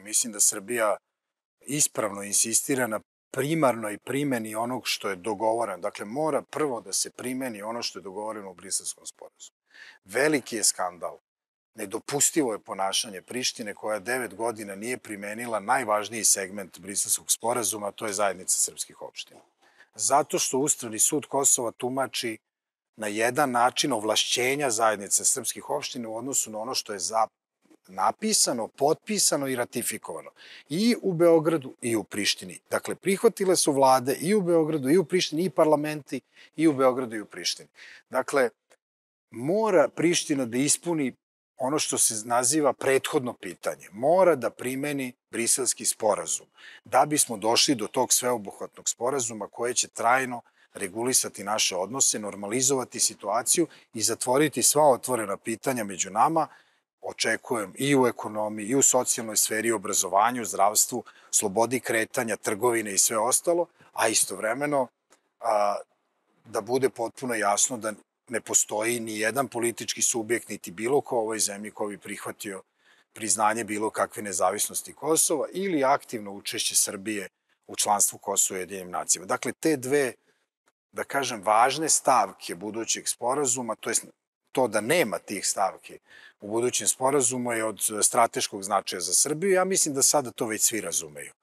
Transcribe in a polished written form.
Mislim da Srbija ispravno insistira na primarnoj primeni onog što je dogovoreno. Dakle, mora prvo da se primeni ono što je dogovoreno u Briselskom sporazumu. Veliki je skandal. Nedopustivo je ponašanje Prištine koja 9 godina nije primenila najvažniji segment Briselskog sporazuma, a to je zajednica srpskih opština. Zato što Ustavni sud Kosova tumači na jedan način ovlašćenja zajednice srpskih opština u odnosu na ono što je napisano, potpisano i ratifikovano. I u Beogradu i u Prištini. Dakle, prihvatile su vlade i u Beogradu i u Prištini i parlamenti i u Beogradu i u Prištini. Dakle, mora Priština da ispuni ono što se naziva prethodno pitanje. Mora da primeni Briselski sporazum da bismo došli do tog sveobuhvatnog sporazuma koje će trajno regulisati naše odnose, normalizovati situaciju i zatvoriti sva otvorena pitanja među nama. Očekujem i u ekonomiji, i u socijalnoj sferi, obrazovanju, zdravstvu, slobodi kretanja, trgovine i sve ostalo, a istovremeno da bude potpuno jasno da ne postoji ni jedan politički subjekt, niti bilo ko u ovoj zemlji ko bi prihvatio priznanje bilo kakve nezavisnosti Kosova ili aktivno učešće Srbije u članstvu Kosova i Ujedinjenim nacijama. Dakle, te dve, da kažem, važne stavke budućeg sporazuma, to je to da nema tih stavki u budućem sporazumu je od strateškog značaja za Srbiju. Ja mislim da sada to već svi razumeju.